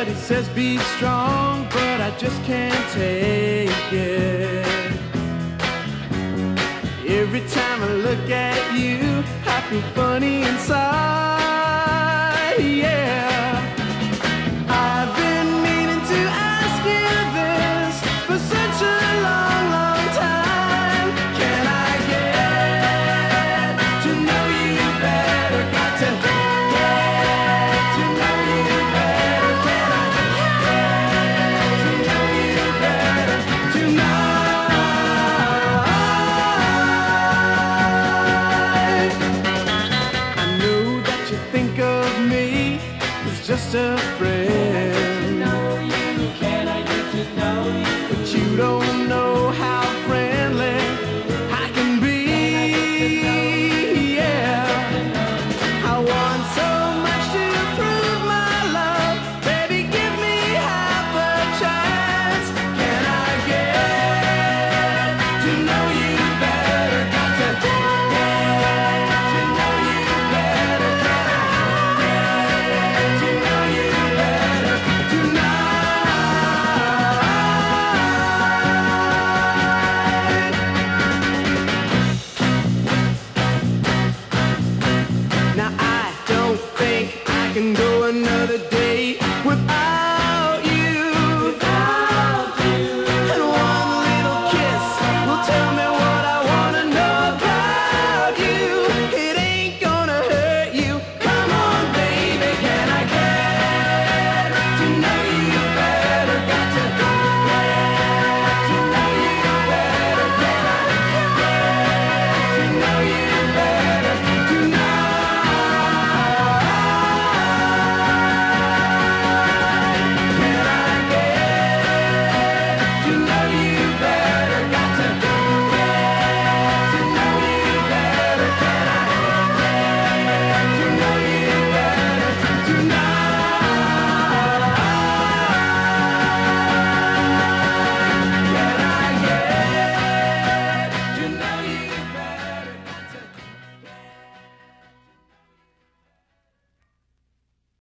Everybody says be strong, but I just can't take it. Every time I look at you, I feel funny inside, yeah. I've been meaning to ask you this for such a long, long time. Can I get to know you better? Got to get to know you better. Can I get to know you better tonight? I know that you think of me as just a friend, Can I get to know you? but you don't know